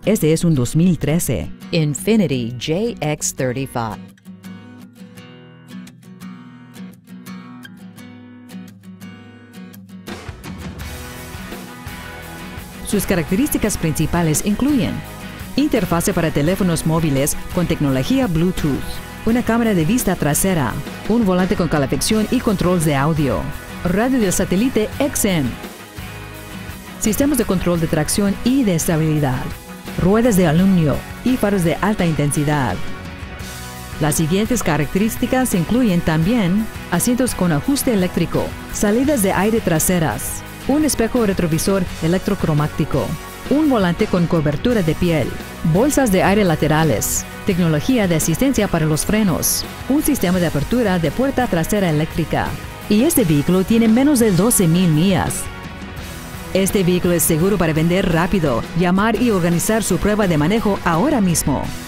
Este es un 2013 Infiniti JX35. Sus características principales incluyen interfase para teléfonos móviles con tecnología Bluetooth, una cámara de vista trasera, un volante con calefacción y controles de audio, radio del satélite XM, sistemas de control de tracción y de estabilidad, ruedas de aluminio y faros de alta intensidad. Las siguientes características incluyen también asientos con ajuste eléctrico, salidas de aire traseras, un espejo retrovisor electrocromático, un volante con cobertura de piel, bolsas de aire laterales, tecnología de asistencia para los frenos, un sistema de apertura de puerta trasera eléctrica. Y este vehículo tiene menos de 12,000 millas. Este vehículo es seguro para vender rápido. Llamar y organizar su prueba de manejo ahora mismo.